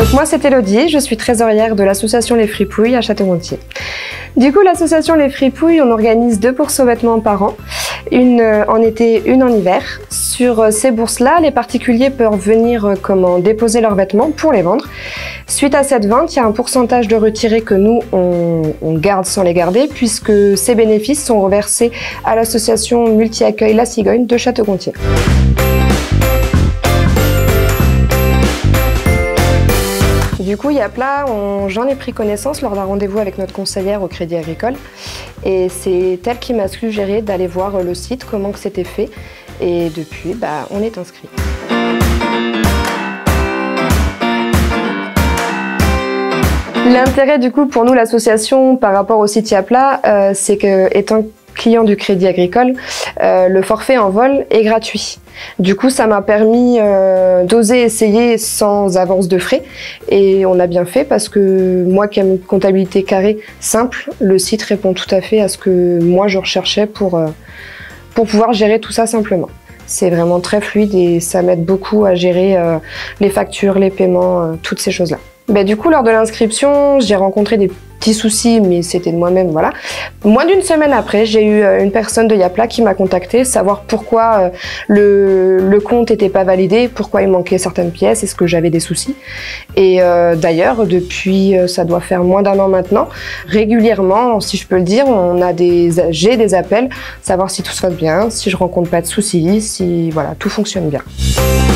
Donc moi c'est Elodie, je suis trésorière de l'association Les Fripouilles à Château-Gontier. Du coup l'association Les Fripouilles, on organise 2 bourses aux vêtements par an, une en été, une en hiver. Sur ces bourses-là, les particuliers peuvent venir déposer leurs vêtements pour les vendre. Suite à cette vente, il y a un pourcentage de retirés que nous, on garde sans les garder, puisque ces bénéfices sont reversés à l'association multi-accueil La Cigogne de Château-Gontier. Du coup, Yapla, j'en ai pris connaissance lors d'un rendez-vous avec notre conseillère au Crédit Agricole. Et c'est elle qui m'a suggéré d'aller voir le site, comment que c'était fait. Et depuis, on est inscrit. L'intérêt du coup pour nous, l'association, par rapport au site Yapla, c'est que, étant client du Crédit Agricole, le forfait en vol est gratuit. Du coup, ça m'a permis d'oser essayer sans avance de frais. Et on a bien fait parce que moi qui aime une comptabilité carrée simple, le site répond tout à fait à ce que moi je recherchais pour pouvoir gérer tout ça simplement. C'est vraiment très fluide et ça m'aide beaucoup à gérer les factures, les paiements, toutes ces choses-là. Du coup, lors de l'inscription, j'ai rencontré des petits soucis, mais c'était de moi-même, voilà. Moins d'une semaine après, j'ai eu une personne de Yapla qui m'a contacté, savoir pourquoi le compte n'était pas validé, pourquoi il manquait certaines pièces, est-ce que j'avais des soucis. Et d'ailleurs, depuis, ça doit faire moins d'1 an maintenant, régulièrement, si je peux le dire, j'ai des appels, savoir si tout se passe bien, si je rencontre pas de soucis, si voilà, tout fonctionne bien.